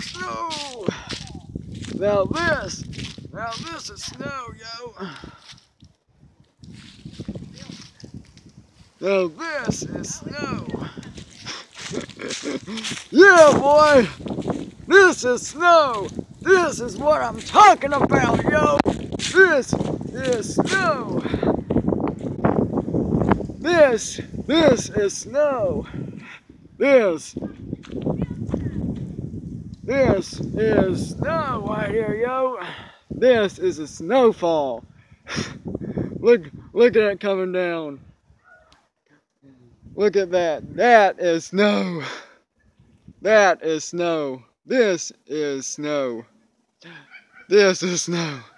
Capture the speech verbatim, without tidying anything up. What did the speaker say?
snow. Now this, now this is snow, yo. Now this is snow. Yeah, boy. This is snow. This is what I'm talking about, yo. This is snow. This, this is snow. This, this is snow right here, yo. This is a snowfall. Look, look at it coming down. Look at that. That is snow. That is snow. This is snow. This is snow.